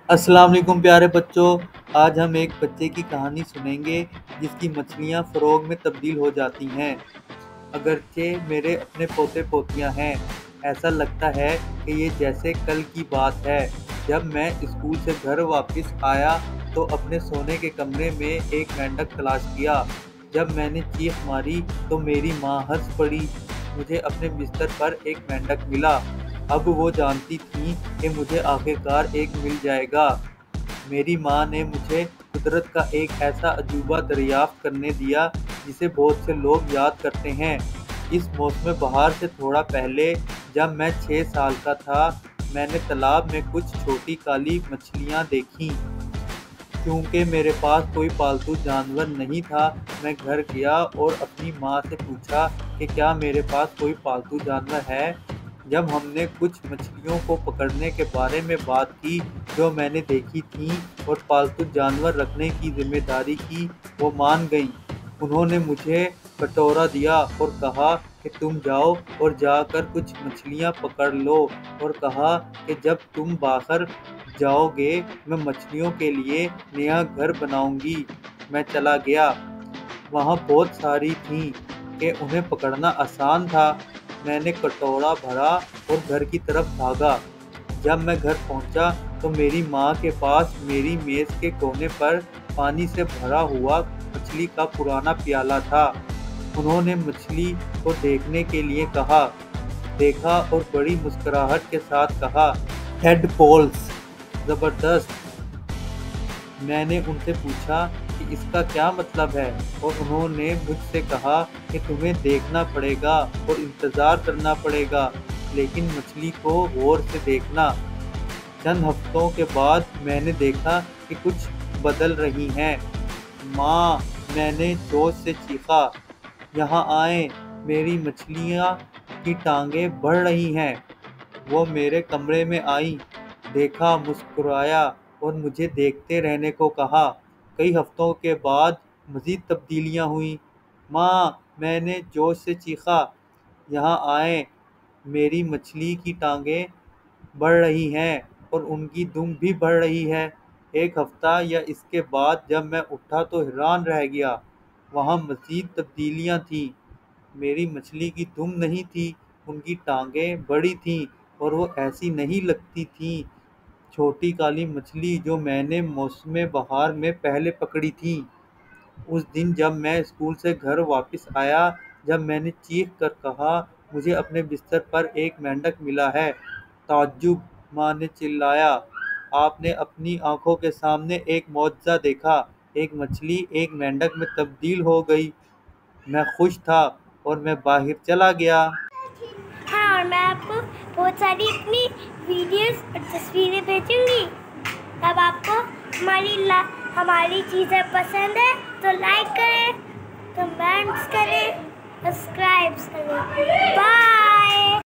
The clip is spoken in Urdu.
السلام علیکم پیارے بچوں، آج ہم ایک بچے کی کہانی سنیں گے جس کی مچھلیاں فروغ میں تبدیل ہو جاتی ہیں۔ اگرچہ میرے اپنے پوتے پوتیاں ہیں، ایسا لگتا ہے کہ یہ جیسے کل کی بات ہے۔ جب میں اسکول سے گھر واپس آیا تو اپنے سونے کے کمرے میں ایک مینڈک تلاش کیا۔ جب میں نے چیخ ماری تو میری ماں ہنس پڑی۔ مجھے اپنے بستر پر ایک مینڈک ملا۔ اب وہ جانتی تھیں کہ مجھے آخرکار ایک مل جائے گا۔ میری ماں نے مجھے قدرت کا ایک ایسا عجوبہ دریافت کرنے دیا جسے بہت سے لوگ یاد کرتے ہیں۔ اس موسم بہار سے تھوڑا پہلے جب میں 6 سال کا تھا، میں نے تالاب میں کچھ چھوٹی کالی مچھلیاں دیکھیں۔ کیونکہ میرے پاس کوئی پالتو جانور نہیں تھا، میں گھر گیا اور اپنی ماں سے پوچھا کہ کیا میرے پاس کوئی پالتو جانور ہے۔ جب ہم نے کچھ مچھلیوں کو پکڑنے کے بارے میں بات کی جو میں نے دیکھی تھیں اور پالتو جانور رکھنے کی ذمہ داری کی، وہ مان گئیں۔ انہوں نے مجھے کٹورا دیا اور کہا کہ تم جاؤ اور جا کر کچھ مچھلیاں پکڑ لو، اور کہا کہ جب تم باہر جاؤ گے میں مچھلیوں کے لیے نیا گھر بناؤں گی۔ میں چلا گیا۔ وہاں بہت ساری تھیں کہ انہیں پکڑنا آسان تھا۔ میں نے کٹورا بھرا اور گھر کی طرف بھاگا۔ جب میں گھر پہنچا تو میری ماں کے پاس میری میز کے کونے پر پانی سے بھرا ہوا مچھلی کا پرانا پیالہ تھا۔ انہوں نے مچھلی کو دیکھنے کے لیے کہا، دیکھا اور بڑی مسکراہٹ کے ساتھ کہا، ٹیڈ پولز، زبردست۔ میں نے ان سے پوچھا کہ اس کا کیا مطلب ہے، اور انہوں نے مجھ سے کہا کہ تمہیں دیکھنا پڑے گا اور انتظار کرنا پڑے گا، لیکن مچھلی کو غور سے دیکھنا۔ چند ہفتوں کے بعد میں نے دیکھا کہ کچھ بدل رہی ہیں۔ ماں، میں نے جوش سے چیخا، یہاں آئیں، میری مچھلیاں کی ٹانگیں بڑھ رہی ہیں۔ وہ میرے کمرے میں آئیں، دیکھا، مسکرایا اور مجھے دیکھتے رہنے کو کہا۔ کئی ہفتوں کے بعد مزید تبدیلیاں ہوئیں۔ ماں، میں نے جوش سے چیخا، یہاں آئیں، میری مچھلی کی ٹانگیں بڑھ رہی ہیں اور ان کی دم بھی بڑھ رہی ہے۔ ایک ہفتہ یا اس کے بعد جب میں اٹھا تو حیران رہ گیا۔ وہاں مزید تبدیلیاں تھیں۔ میری مچھلی کی دم نہیں تھی، ان کی ٹانگیں بڑی تھیں اور وہ ایسی نہیں لگتی تھیں چھوٹی کالی مچھلی جو میں نے موسم بہار میں پہلے پکڑی تھی۔ اس دن جب میں اسکول سے گھر واپس آیا، جب میں نے چیخ کر کہا، مجھے اپنے بستر پر ایک مینڈک ملا ہے، تعجب! ماں نے چلایا، آپ نے اپنی آنکھوں کے سامنے ایک معجزہ دیکھا، ایک مچھلی ایک مینڈک میں تبدیل ہو گئی۔ میں خوش تھا اور میں باہر چلا گیا۔ ہاں، اور میں آپ کو بہت ساری اپنی ویڈیوز اور تصویریں بھیجوں گی۔ اب آپ کو ہماری چیزیں پسند ہے تو لائک کریں، کمنٹس کریں، سبسکرائب کریں۔ بائے۔